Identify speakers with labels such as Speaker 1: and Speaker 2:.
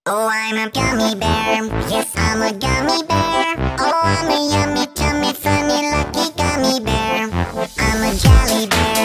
Speaker 1: Oh, I'm a gummy bear. Yes, I'm a gummy bear. Oh, I'm a yummy, tummy, funny, lucky gummy bear. I'm a jelly bear.